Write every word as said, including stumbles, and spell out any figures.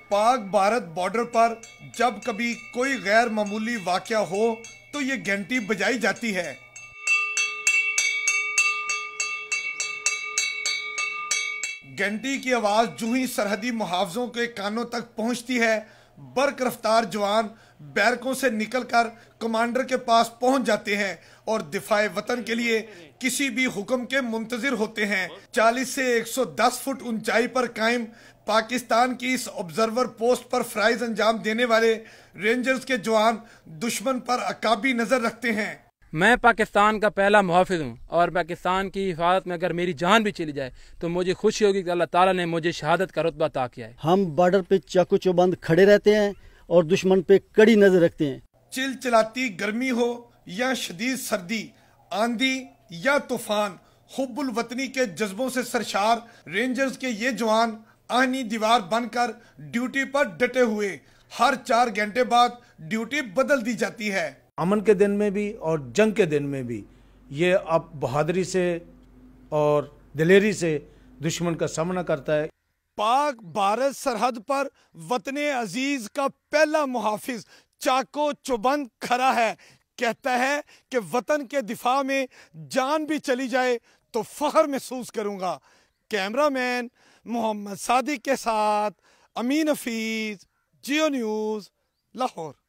Pak Bharat border पर जब कभी कोई गैर मामूली वाक़या हो तो ये घंटी बजाई जाती है। घंटी की आवाज़ जो ही सरहदी मुहावजों के कानों तक पहुंचती है, बर्क रफ्तार जवान बैरकों से निकलकर कमांडर के पास पहुंच जाते हैं और दिफाए वतन के लिए किसी भी हुक्म के मुंतजिर होते हैं। चालीस से एक सौ दस फुट ऊंचाई पर कायम पाकिस्तान की इस ऑब्जर्वर पोस्ट पर फ्राइज अंजाम देने वाले रेंजर्स के जवान दुश्मन पर अकाबी नजर रखते हैं। मैं पाकिस्तान का पहला मुहाफिज हूँ और पाकिस्तान की हिफाजत में अगर मेरी जान भी चली जाए तो मुझे खुशी होगी कि अल्लाह ताला ने मुझे शहादत का रुतबा अता किया है। हम बॉर्डर पे चाकू चौबंद खड़े रहते हैं और दुश्मन पे कड़ी नजर रखते हैं। चिलचिलाती गर्मी हो या शदीद सर्दी, आंधी या तूफान, हुब्बुल वतनी के जज्बों से सरशार रेंजर्स के ये जवान आहनी दीवार बनकर ड्यूटी पर डटे हुए। हर चार घंटे बाद ड्यूटी बदल दी जाती है। अमन के दिन में भी और जंग के दिन में भी ये अब बहादुरी से और दिलेरी से दुश्मन का सामना करता है। पाक भारत सरहद पर वतने अजीज का पहला मुहाफिज चाको चौबंद खड़ा है, कहता है कि वतन के दिफा में जान भी चली जाए तो फख्र महसूस करूंगा। कैमरामैन मोहम्मद सादिक के साथ अमीन हफीज, जियो न्यूज़, लाहौर।